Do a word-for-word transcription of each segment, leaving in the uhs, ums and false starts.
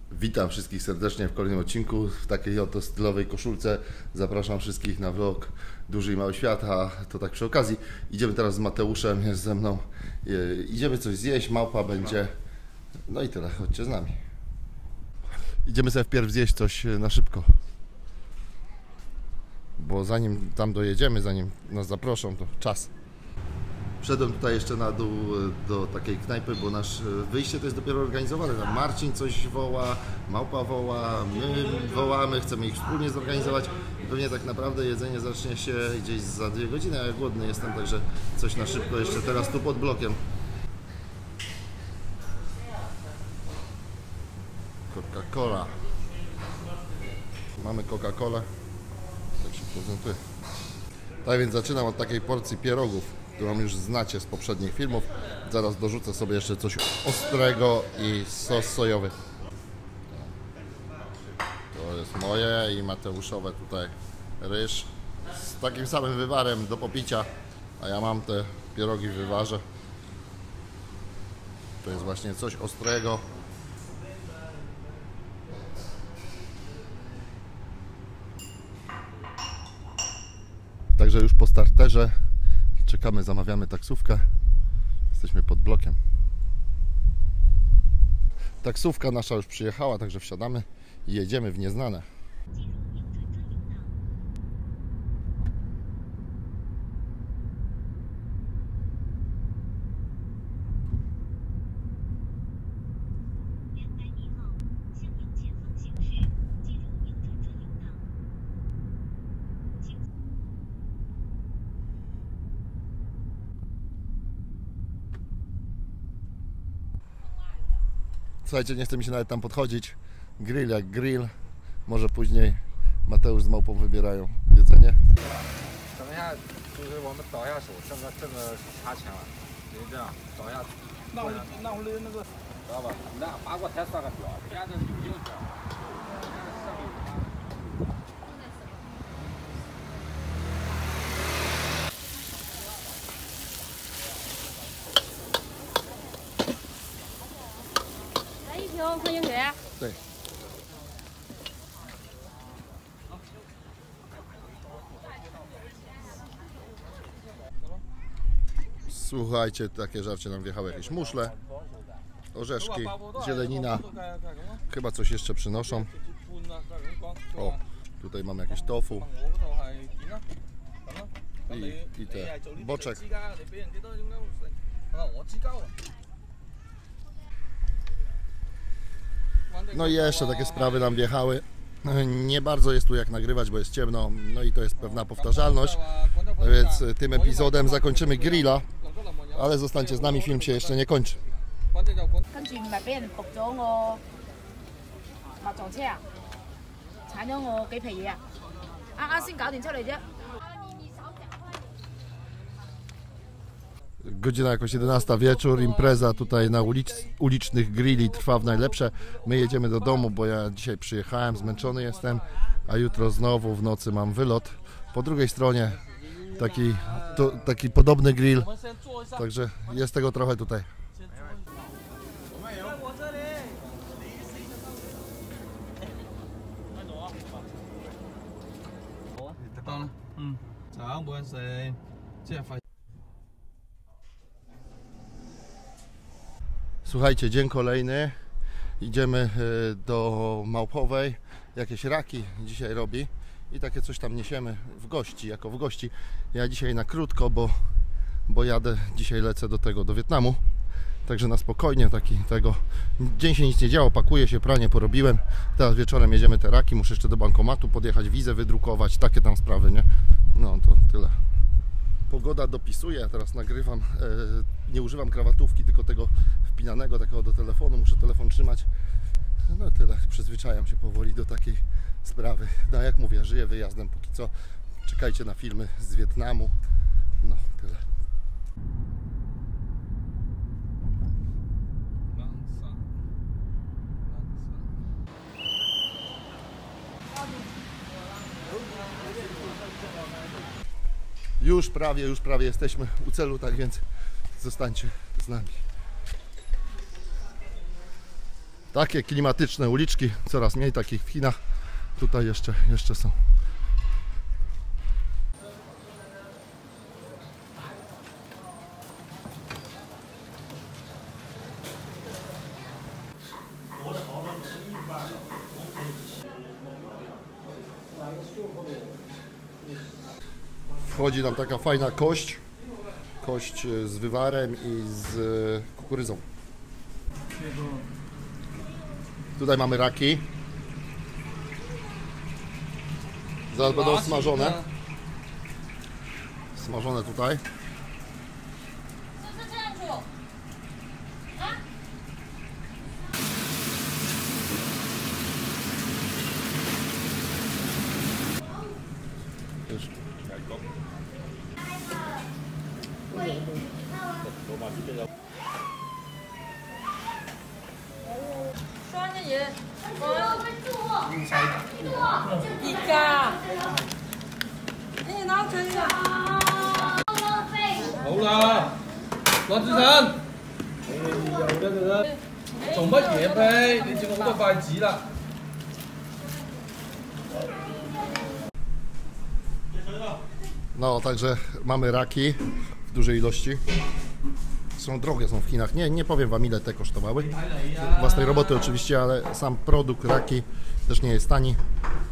Witam wszystkich serdecznie w kolejnym odcinku w takiej oto stylowej koszulce. Zapraszam wszystkich na vlog Duży i Mały Świat, a to tak przy okazji. Idziemy teraz z Mateuszem, jest ze mną. Idziemy coś zjeść, małpa będzie. No i tyle, chodźcie z nami. Idziemy sobie wpierw zjeść coś na szybko. Bo zanim tam dojedziemy, zanim nas zaproszą, to czas. Wszedłem tutaj jeszcze na dół do takiej knajpy, bo nasze wyjście to jest dopiero organizowane. Tam Marcin coś woła, Małpa woła, my wołamy, chcemy ich wspólnie zorganizować. Pewnie tak naprawdę jedzenie zacznie się gdzieś za dwie godziny, a ja głodny jestem, także coś na szybko jeszcze teraz tu pod blokiem. Coca-Cola. Mamy Coca-Colę. Tak się prezentuje. Tak więc zaczynam od takiej porcji pierogów, którą już znacie z poprzednich filmów. Zaraz dorzucę sobie jeszcze coś ostrego i sos sojowy. To jest moje i Mateuszowe tutaj ryż z takim samym wywarem do popicia, a ja mam te pierogi w wywarze. To jest właśnie coś ostrego. Także już po starterze czekamy, zamawiamy taksówkę. Jesteśmy pod blokiem. Taksówka nasza już przyjechała, także wsiadamy i jedziemy w nieznane. Słuchajcie, nie chce mi się nawet tam podchodzić. Grill jak grill. Może później Mateusz z Małpą wybierają jedzenie. Tak. Słuchajcie, takie żarcie nam wjechały, jakieś muszle, orzeszki, zielenina, chyba coś jeszcze przynoszą. O, tutaj mamy jakieś tofu i, i te boczek. No i jeszcze takie sprawy nam wjechały. Nie bardzo jest tu jak nagrywać, bo jest ciemno, no i to jest pewna powtarzalność, więc tym epizodem zakończymy grilla, ale zostańcie z nami, film się jeszcze nie kończy. Godzina jakoś jedenasta wieczór, impreza tutaj na ulic, ulicznych grilli trwa w najlepsze. My jedziemy do domu, bo ja dzisiaj przyjechałem, zmęczony jestem, a jutro znowu w nocy mam wylot. Po drugiej stronie taki, to, taki podobny grill, także jest tego trochę tutaj. Słuchajcie, dzień kolejny. Idziemy do Małpowej. Jakieś raki dzisiaj robi i takie coś tam niesiemy w gości, jako w gości. Ja dzisiaj na krótko, bo, bo jadę, dzisiaj lecę do tego, do Wietnamu. Także na spokojnie, taki tego. Dzień się nic nie działo, pakuję się, pranie porobiłem. Teraz wieczorem jedziemy te raki, muszę jeszcze do bankomatu podjechać, wizę wydrukować, takie tam sprawy, nie? No to tyle. Pogoda dopisuje, ja teraz nagrywam, e, nie używam krawatówki, tylko tego wpinanego takiego do telefonu, muszę telefon trzymać. No tyle, przyzwyczajam się powoli do takiej sprawy. No jak mówię, żyję wyjazdem póki co. Czekajcie na filmy z Wietnamu. No tyle. Już prawie, już prawie jesteśmy u celu, tak więc zostańcie z nami. Takie klimatyczne uliczki, coraz mniej takich w Chinach. Tutaj jeszcze, jeszcze są. Wchodzi nam taka fajna kość. Kość z wywarem i z kukurydzą. Tutaj mamy raki. Zaraz będą smażone. Smażone tutaj. Hậu là Đoàn Tư Thần Trồng mất gì em đây Đi chứ không có vài chí là No, także mamy raki w dużej ilości. Są drogie, są w Chinach. Nie, nie powiem wam, ile te kosztowały. Własnej roboty oczywiście, ale sam produkt raki też nie jest tani.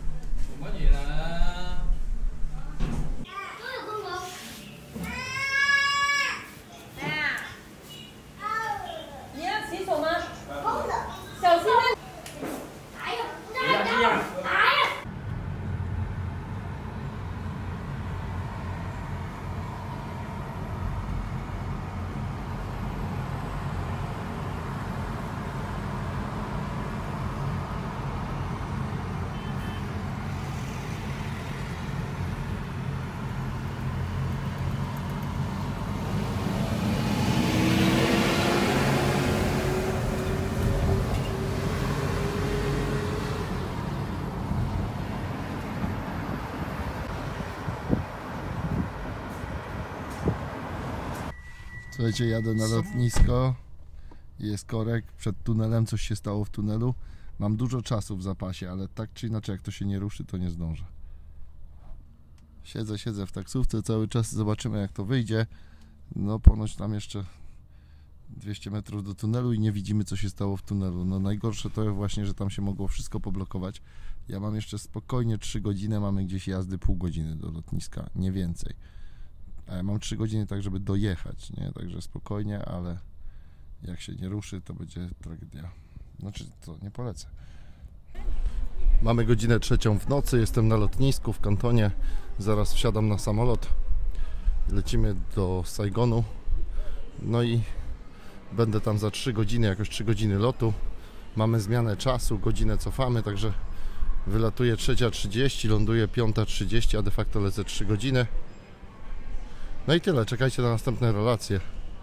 Słuchajcie, jadę na lotnisko, jest korek, przed tunelem coś się stało w tunelu. Mam dużo czasu w zapasie, ale tak czy inaczej, jak to się nie ruszy, to nie zdążę. Siedzę, siedzę w taksówce cały czas, zobaczymy, jak to wyjdzie. No ponoć tam jeszcze dwieście metrów do tunelu i nie widzimy, co się stało w tunelu. No najgorsze to jest właśnie, że tam się mogło wszystko poblokować. Ja mam jeszcze spokojnie trzy godziny, mamy gdzieś jazdy pół godziny do lotniska, nie więcej. A ja mam trzy godziny tak, żeby dojechać, nie? Także spokojnie, ale jak się nie ruszy, to będzie tragedia. Znaczy, to nie polecę. Mamy godzinę trzecią w nocy, jestem na lotnisku w Kantonie. Zaraz wsiadam na samolot. Lecimy do Saigonu. No i będę tam za trzy godziny, jakoś trzy godziny lotu. Mamy zmianę czasu, godzinę cofamy, także wylatuję trzecia trzydzieści, ląduję piąta trzydzieści, a de facto lecę trzy godziny. No i tyle, czekajcie na następne relacje.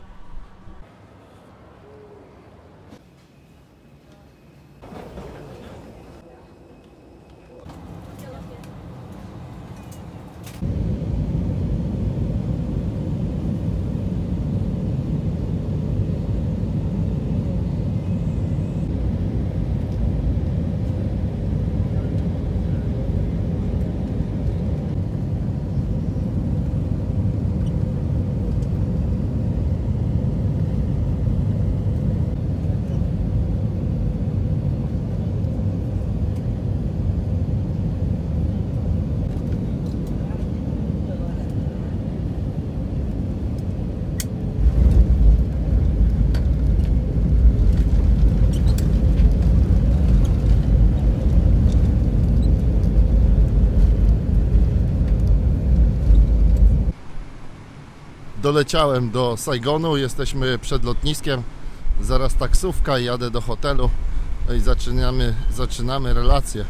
Doleciałem do Saigonu, jesteśmy przed lotniskiem, zaraz taksówka i jadę do hotelu. No i zaczynamy, zaczynamy relację.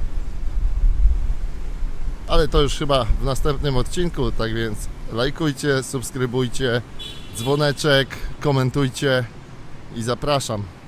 Ale to już chyba w następnym odcinku, tak więc lajkujcie, subskrybujcie, dzwoneczek, komentujcie i zapraszam.